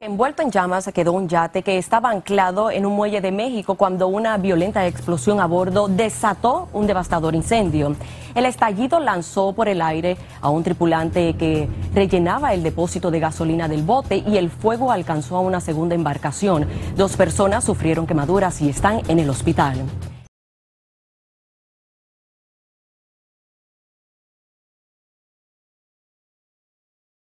Envuelto en llamas quedó un yate que estaba anclado en un muelle de México cuando una violenta explosión a bordo desató un devastador incendio. El estallido lanzó por el aire a un tripulante que rellenaba el depósito de gasolina del bote y el fuego alcanzó a una segunda embarcación. 2 personas sufrieron quemaduras y están en el hospital.